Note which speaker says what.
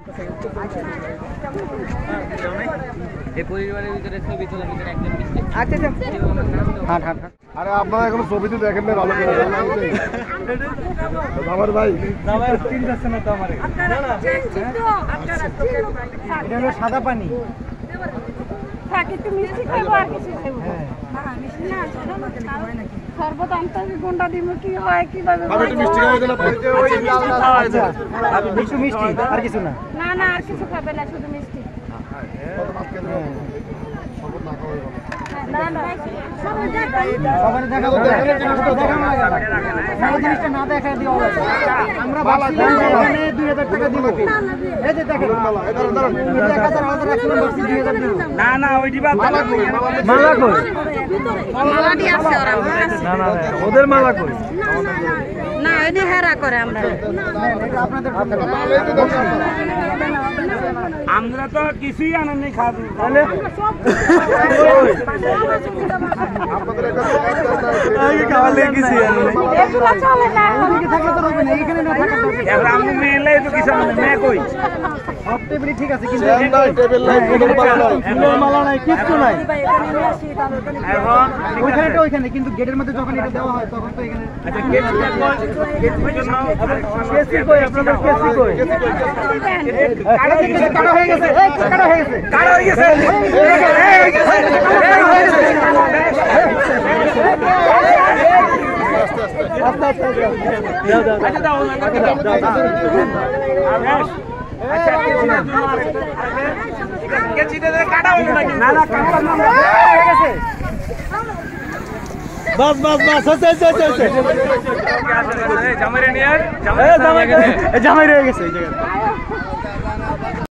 Speaker 1: এই পরিবারের ভিতরে ছবি তোলার ভিতরে একদম মিস্টেক।
Speaker 2: আচ্ছা হাট হাট হাট।
Speaker 3: আরে আপনারা এখন ছবিতে দেখেন না ভালো করে আমার ভাই
Speaker 2: জামাই তিন যাচ্ছে না তো আমারে। এটা হলো সাদা পানি।
Speaker 4: শরবত আনতে গুন্ডা দিব কি হয় কিভাবে
Speaker 3: মিষ্টি খাওয়া দেন
Speaker 2: একটু মিষ্টি আর কিছু না।
Speaker 4: না না আর কিছু খাবে না শুধু মিষ্টি। না না সবাই
Speaker 2: সবার দেখাবো জিনিসটা না দেখা দিও আমরা ভাবছি এখানে 2000 টাকা দিব। এই যে দেখেন 1000 রাখলাম ভাবছি 2000 দিব।
Speaker 1: না না ওই দিবা
Speaker 2: মালা কই
Speaker 4: মালাটি আছে ওরা
Speaker 2: না না ওদের মালা কই
Speaker 4: না এনে হেরা করে আমরা
Speaker 2: এটা আপনাদের
Speaker 1: আমরা তো কিছুই আনন্দ খাবো
Speaker 2: তাহলে আগে খাওয়া লেগেছি
Speaker 4: এগুলো চলে না
Speaker 2: এদিকে থাকলে তো হবে না এখানে না থাকা
Speaker 1: এবার আমি মেলে তো কিছু মেয়ে কই
Speaker 2: সব টেবিলই ঠিক আছে কিন্তু
Speaker 3: টেবিল নাই ফুলের মালা নাই
Speaker 2: ফুলের মালা নাই কিছু নাই
Speaker 1: এখন
Speaker 2: ওইখানে কিন্তু গেটের মধ্যে যখন এটা দেওয়া হয় তখন তো এখানে
Speaker 1: আচ্ছা গেট
Speaker 2: কেসি কই আপনাদের কেসি কই কাটা থেকে কাটা হয়ে গেছে কাটা হয়ে গেছে
Speaker 1: কাটা হয়ে গেছে আচ্ছা দাও আচ্ছা কেজি দে কাটা হলো নাকি না না কাটা না
Speaker 2: হয়ে গেছে বাস বাস বাস হচ্ছে
Speaker 1: জামাই রে নিয়ে
Speaker 2: জামাই রয়ে গেছে এই জায়গায়